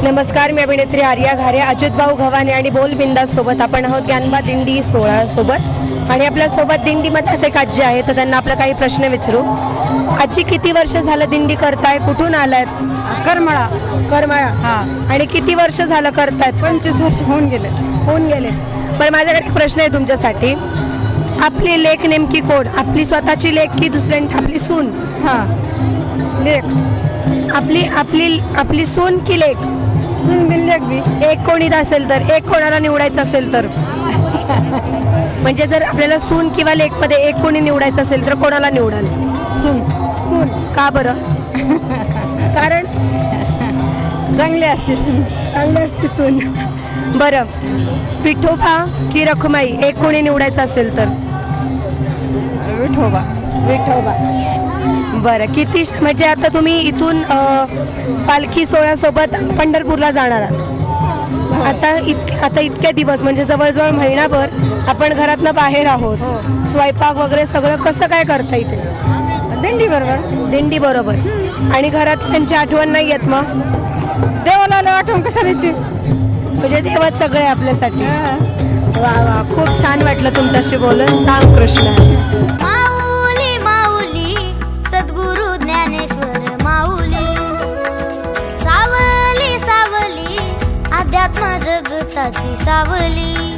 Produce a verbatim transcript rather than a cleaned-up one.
नमस्कार, मी अभिनेत्री आर्या घारे. अजित भाऊ गव्हाणे आणि बोल बिंदास सोबत आपण आहोत ज्ञानबा दिंडी सोहळा सोबत. आणि आपल्या सोबत दिंडीमधलेच एक आजी आहे, तर त्यांना आपला काही प्रश्न विचारू. आजी, किती वर्ष झालं दिंडी करताय? कुठून आलात? करमाळा. करमाळा. हां. आणि किती वर्ष झालं करतायत? पंचवीस वर्ष होऊन गेले. होऊन गेले. पण माझ्याकडे एक प्रश्न आहे तुमच्यासाठी. आपली लेक नेमकी कोण? आपली स्वतःची लेक की दुसऱ्यांची? आपली सून. हां, लेक. आपली आपली आपली सून की लेक? सून बिन लेक बी. एक कोणी असेल तर, एक कोणाला निवडायचं असेल तर, म्हणजे जर आपल्याला सून किंवा लेकमध्ये एक कोणी निवडायचं असेल तर कोणाला निवडाल? सून. सून. का बरं? कारण चांगली असते सून. चांगली असते सून. बरं, विठोबा की रखुमाई एक कोणी निवडायचं असेल तर? विठोबा. विठोबा. बरं, किती म्हणजे आता तुम्ही इथून पालखी सोहळ्यासोबत पंढरपूरला जाणार आहात. आता इत आता इतके दिवस म्हणजे जवळजवळ महिनाभर आपण घरातनं बाहेर आहोत. स्वयंपाक वगैरे सगळं कसं काय करता इथे? दिंडी बरोबर. दिंडी बरोबर. आणि घरात त्यांची आठवण नाही येत मग? देवाला आठवण कशाला येते? म्हणजे देवात सगळे आपल्यासाठी. वा वा, खूप छान वाटलं तुमच्याशी बोलून. रामकृष्ण. माऊली माऊली सद्गुरु ज्ञानेश्वर माऊली, सावली सावली अध्यात्म जगताची सावली.